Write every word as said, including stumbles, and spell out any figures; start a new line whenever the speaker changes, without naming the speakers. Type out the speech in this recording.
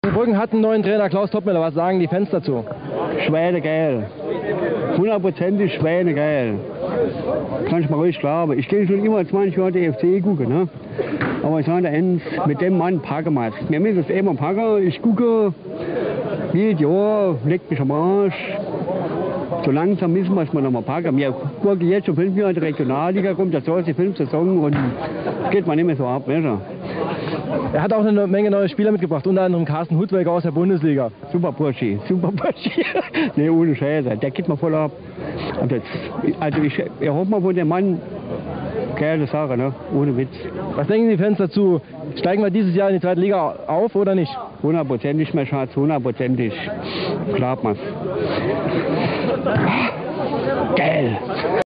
Brüggen hat einen neuen Trainer, Klaus Toppmöller. Was sagen die Fans dazu?
Schweinegeil. Hundertprozentig Schweinegeil. Kann ich mal ruhig glauben. Ich gehe schon immer zwanzig Jahre die F C gucken, ne? Aber ich sage eins, mit dem Mann packen wir es. Wir müssen es immer packen. Ich gucke jedes Jahr, leckt mich am Arsch. So langsam müssen wir es mal noch mal packen. Wir gucken jetzt schon fünf Jahre in die Regionalliga, kommt das die fünfte Saison und geht man nicht mehr so ab. Nicht?
Er hat auch eine Menge neue Spieler mitgebracht, unter anderem Carsten Hudweger aus der Bundesliga.
Super Burschi, super Burschi. Ne, ohne Scheiße, der geht mal voll ab. Also, also ich erhoffe mal von dem Mann, geile Sache, ne? Ohne Witz.
Was denken die Fans dazu? Steigen wir dieses Jahr in die zweite Liga auf oder nicht?
Hundertprozentig, mein Schatz, hundertprozentig. Glaub mal's. Geil.